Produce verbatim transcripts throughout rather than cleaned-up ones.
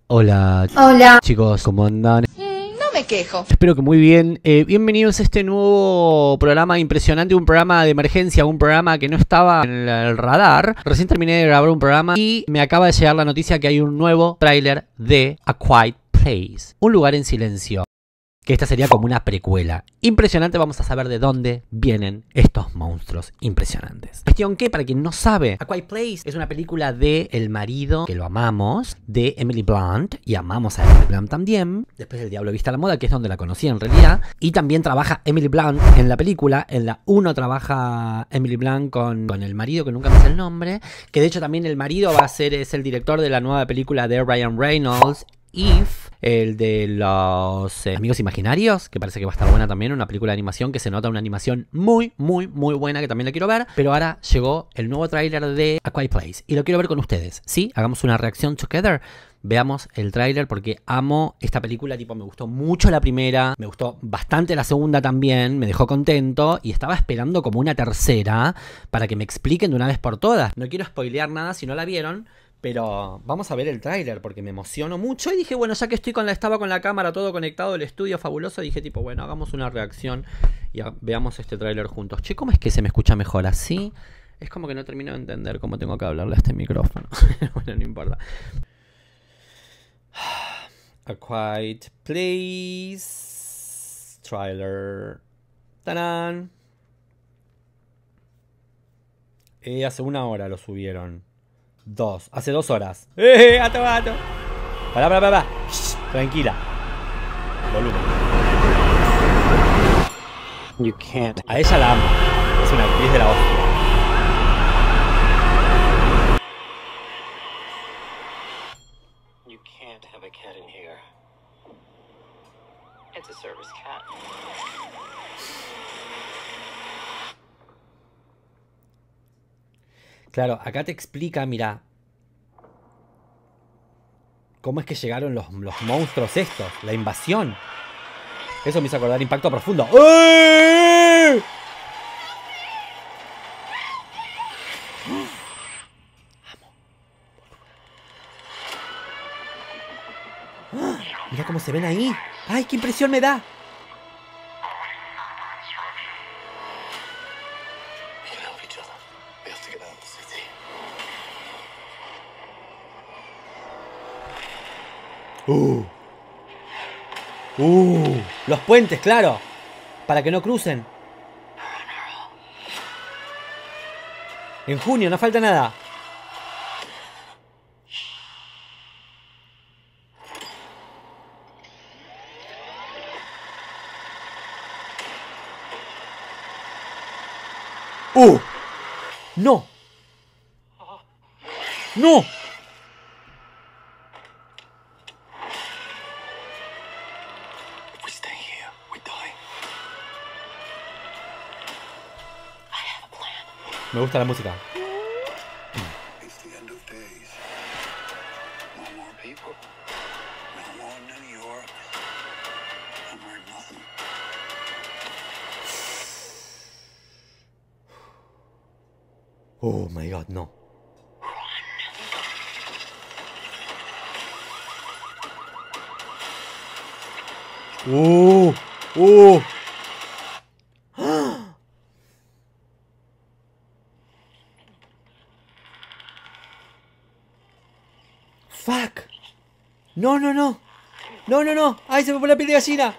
Hola, Hola. chicos, ¿cómo andan? Mm, no me quejo. Espero que muy bien. Eh, bienvenidos a este nuevo programa impresionante, un programa de emergencia, un programa que no estaba en el radar. Recién terminé de grabar un programa y me acaba de llegar la noticia que hay un nuevo tráiler de A Quiet Place, un lugar en silencio. Que esta sería como una precuela. Impresionante, vamos a saber de dónde vienen estos monstruos impresionantes. Cuestión que, para quien no sabe, A Quiet Place es una película de El marido, que lo amamos, de Emily Blunt, y amamos a Emily Blunt también, después del Diablo Viste a la Moda, que es donde la conocí en realidad, y también trabaja Emily Blunt en la película. En la uno trabaja Emily Blunt con, con el marido, que nunca me sé el nombre, que de hecho también el marido va a ser, es el director de la nueva película de Ryan Reynolds, If, el de los eh, amigos imaginarios, que parece que va a estar buena también, una película de animación que se nota una animación muy, muy, muy buena, que también la quiero ver. Pero ahora llegó el nuevo tráiler de A Quiet Place y lo quiero ver con ustedes, ¿sí? Hagamos una reacción together. Veamos el tráiler porque amo esta película, tipo me gustó mucho la primera, me gustó bastante la segunda también, me dejó contento y estaba esperando como una tercera para que me expliquen de una vez por todas. No quiero spoilear nada si no la vieron, pero vamos a ver el tráiler porque me emociono mucho y dije, bueno, ya que estoy con la, estaba con la cámara todo conectado, el estudio fabuloso, dije tipo, bueno, hagamos una reacción y a, veamos este tráiler juntos. Che, ¿cómo es que se me escucha mejor así? Es como que no termino de entender cómo tengo que hablarle a este micrófono. Bueno, no importa. A Quiet Place Trailer. ¡Tarán! Eh, hace una hora lo subieron. Dos, hace dos horas. ¡Eh, gato, gato! Pará, pará, pará. Shh, tranquila. Volumen. You can't. A ella la amo. Es una actriz de la hostia. You can't have a cat in here. It's a service cat. Claro, acá te explica, mira, cómo es que llegaron los, los monstruos estos, la invasión. Eso me hizo acordar Impacto Profundo. ¡Eh! ¡Ah! Mira cómo se ven ahí. ¡Ay, qué impresión me da! Uh. Uh. Los puentes, claro. Para que no crucen. En junio, no falta nada. Uh. No. No. Me gusta la música. Oh my god, no. Uh, uh. Fuck. No, no, no. No, no, no. Ay, se me pone la piel de gallina.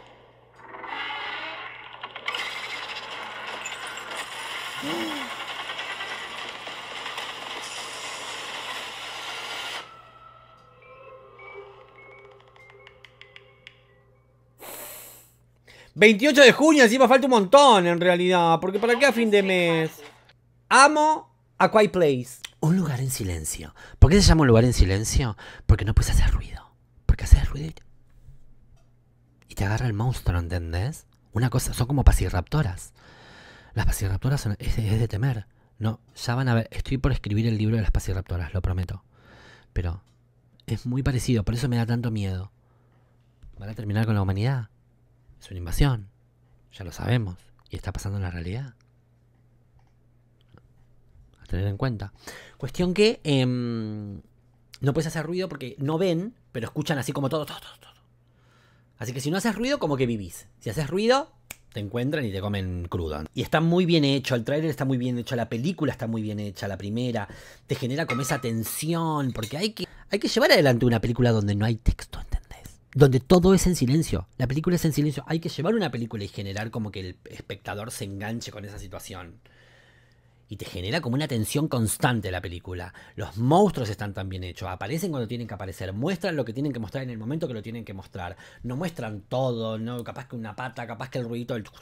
veintiocho de junio, encima falta un montón en realidad. Porque ¿para qué a fin de mes? Amo A Quiet Place. Un lugar en silencio. ¿Por qué se llama un lugar en silencio? Porque no puedes hacer ruido. Porque haces ruido y te agarra el monstruo, ¿entendés? Una cosa, son como pasirraptoras. Las pasirraptoras son, es, es de temer. No, ya van a ver, estoy por escribir el libro de las pasirraptoras, lo prometo. Pero es muy parecido, por eso me da tanto miedo. ¿Van a terminar con la humanidad? Es una invasión, ya lo sabemos. Y está pasando en la realidad. A tener en cuenta. Cuestión que eh, no puedes hacer ruido porque no ven, pero escuchan así como todo, todo, todo, todo. Así que si no haces ruido, como que vivís. Si haces ruido, te encuentran y te comen crudo. Y está muy bien hecho, el tráiler está muy bien hecho, la película está muy bien hecha, la primera. Te genera como esa tensión, porque hay que, hay que llevar adelante una película donde no hay texto, ¿entendés? Donde todo es en silencio. La película es en silencio. Hay que llevar una película y generar como que el espectador se enganche con esa situación. Y te genera como una tensión constante la película. Los monstruos están tan bien hechos. Aparecen cuando tienen que aparecer. Muestran lo que tienen que mostrar en el momento que lo tienen que mostrar. No muestran todo, ¿no? Capaz que una pata, capaz que el ruidito del...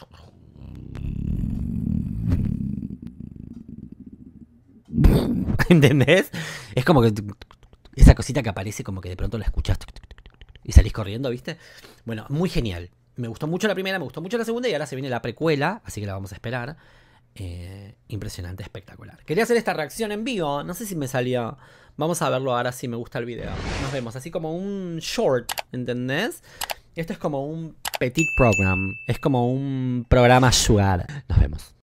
¿Entendés? Es como que... esa cosita que aparece como que de pronto la escuchás y salís corriendo, ¿viste? Bueno, muy genial. Me gustó mucho la primera, me gustó mucho la segunda y ahora se viene la precuela, así que la vamos a esperar. Eh, impresionante, espectacular. Quería hacer esta reacción en vivo, no sé si me salió. Vamos a verlo ahora si me gusta el video. Nos vemos, así como un short, ¿entendés? Esto es como un petit program, es como un programa sugar. Nos vemos.